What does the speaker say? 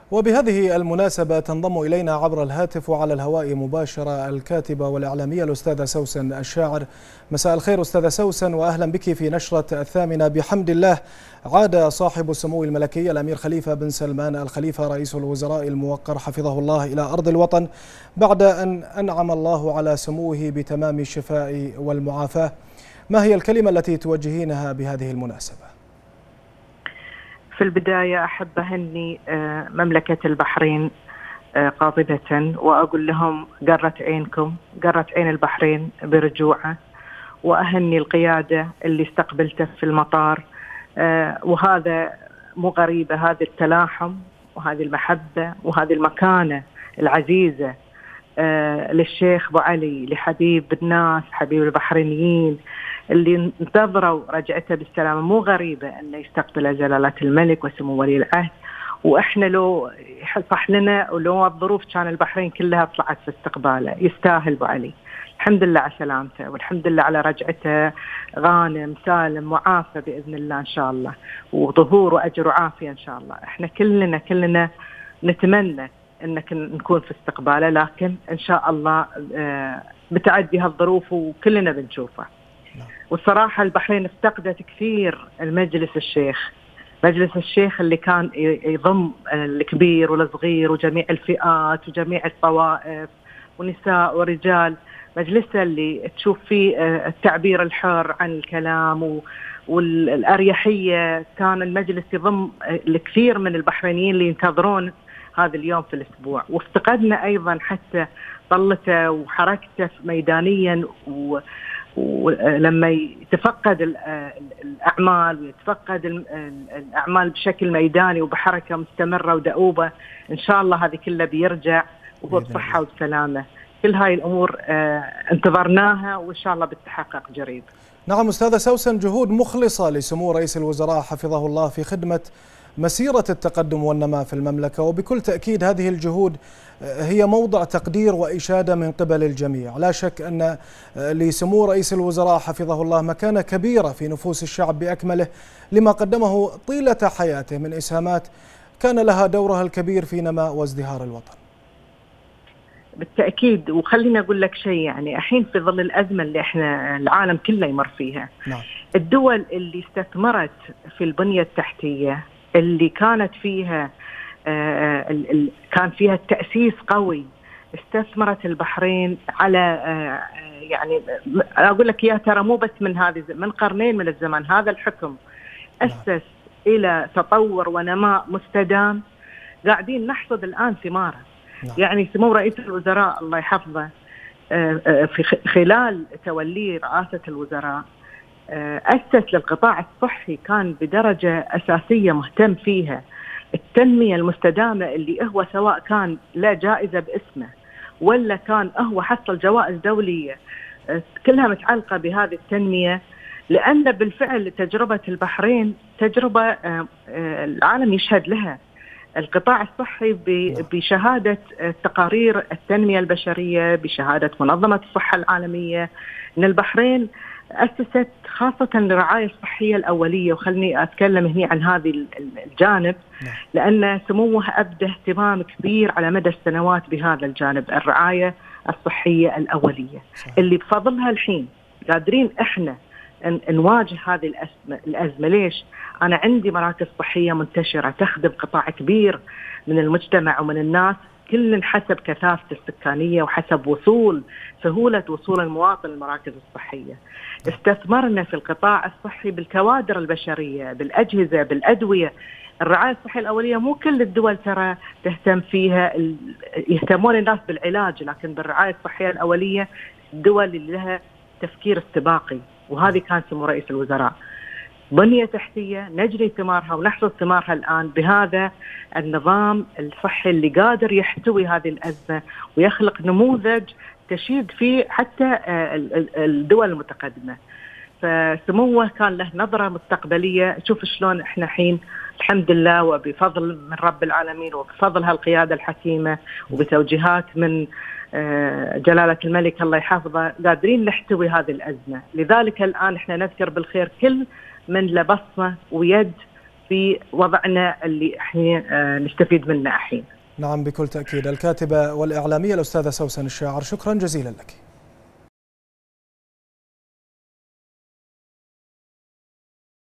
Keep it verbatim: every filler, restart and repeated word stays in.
وبهذه المناسبة تنضم إلينا عبر الهاتف وعلى الهواء مباشرة الكاتبة والإعلامية الأستاذة سوسن الشاعر. مساء الخير أستاذة سوسن، وأهلا بك في نشرة الثامنة. بحمد الله عاد صاحب السمو الملكي الأمير خليفة بن سلمان الخليفة رئيس الوزراء الموقر حفظه الله إلى أرض الوطن بعد أن أنعم الله على سموه بتمام الشفاء والمعافاة. ما هي الكلمة التي توجهينها بهذه المناسبة؟ في البداية أحب أهني مملكة البحرين قاطبة وأقول لهم قرت عينكم، قرت عين البحرين برجوعه، وأهني القيادة اللي استقبلته في المطار. وهذا مو غريبة، هذه التلاحم وهذه المحبة وهذه المكانة العزيزة للشيخ أبو علي، لحبيب الناس، حبيب البحرينيين اللي انتظروا رجعته بالسلامة. مو غريبة أنه يستقبل جلالة الملك وسمو ولي العهد، وإحنا لو صح لنا ولو الظروف كان البحرين كلها طلعت في استقباله. يستاهل أبو علي. الحمد لله على سلامته، والحمد لله على رجعته غانم سالم معافى بإذن الله إن شاء الله، وظهور وأجر وعافية إن شاء الله. إحنا كلنا كلنا نتمنى أنك نكون في استقباله، لكن إن شاء الله بتعدي هالظروف وكلنا بنشوفه. والصراحة البحرين افتقدت كثير المجلس الشيخ، مجلس الشيخ اللي كان يضم الكبير والصغير وجميع الفئات وجميع الطوائف ونساء ورجال. مجلسه اللي تشوف فيه التعبير الحر عن الكلام والأريحية. كان المجلس يضم الكثير من البحرينيين اللي ينتظرون هذا اليوم في الأسبوع. وافتقدنا أيضا حتى طلته وحركته ميدانيا، و ولما يتفقد الأعمال ويتفقد الأعمال بشكل ميداني وبحركة مستمرة ودؤوبة، إن شاء الله هذه كلها بيرجع وهو بصحة وبسلامة. كل هاي الأمور انتظرناها وإن شاء الله بتتحقق قريب. نعم أستاذة سوسن، جهود مخلصة لسمو رئيس الوزراء حفظه الله في خدمة مسيرة التقدم والنماء في المملكة، وبكل تأكيد هذه الجهود هي موضع تقدير وإشادة من قبل الجميع. لا شك أن لسمو رئيس الوزراء حفظه الله مكانة كبيرة في نفوس الشعب بأكمله لما قدمه طيلة حياته من إسهامات كان لها دورها الكبير في نماء وازدهار الوطن. بالتأكيد. وخليني أقول لك شيء، يعني الحين في ظل الأزمة اللي احنا العالم كله يمر فيها، نعم. الدول اللي استثمرت في البنية التحتية اللي كانت فيها آه ال كان فيها التأسيس قوي، استثمرت البحرين على آه يعني أقول لك يا ترى مو بس من هذه من قرنين من الزمان. هذا الحكم أسس نعم. إلى تطور ونماء مستدام قاعدين نحصد الآن ثماره. نعم. يعني سمو رئيس الوزراء الله يحفظه آه آه في خلال توليه رئاسة الوزراء أسس للقطاع الصحي، كان بدرجة أساسية مهتم فيها التنمية المستدامة، اللي هو سواء كان لا جائزة باسمه ولا كان هو حصل جوائز دولية كلها متعلقة بهذه التنمية. لأن بالفعل تجربة البحرين تجربة العالم يشهد لها. القطاع الصحي بشهادة تقارير التنمية البشرية، بشهادة منظمة الصحة العالمية، أن البحرين أسست خاصة للرعاية الصحية الأولية. وخلني أتكلم هنا عن هذه الجانب، لأن سموه أبدى اهتمام كبير على مدى السنوات بهذا الجانب، الرعاية الصحية الأولية، اللي بفضلها الحين قادرين إحنا نواجه هذه الأزمة. الأزمة ليش؟ أنا عندي مراكز صحية منتشرة تخدم قطاع كبير من المجتمع ومن الناس، كل حسب كثافة السكانية وحسب وصول سهولة وصول المواطن للمراكز الصحية. استثمرنا في القطاع الصحي بالكوادر البشرية، بالأجهزة، بالأدوية. الرعاية الصحية الأولية مو كل الدول ترى تهتم فيها، يهتمون الناس بالعلاج، لكن بالرعاية الصحية الأولية الدول اللي لها تفكير استباقي. وهذه كان سمو رئيس الوزراء. بنية تحتية نجري ثمارها ونحصد ثمارها الآن بهذا النظام الصحي اللي قادر يحتوي هذه الأزمة ويخلق نموذج تشيد فيه حتى الدول المتقدمة. فسموه كان له نظرة مستقبلية. شوف شلون احنا حين الحمد لله وبفضل من رب العالمين وبفضل هالقيادة الحكيمة وبتوجيهات من جلالة الملك الله يحفظه قادرين نحتوي هذه الأزمة. لذلك الآن احنا نذكر بالخير كل من له بصمة ويد في وضعنا اللي احنا نستفيد منه الحين. نعم بكل تأكيد. الكاتبة والإعلامية الأستاذة سوسن الشاعر، شكرا جزيلا لك.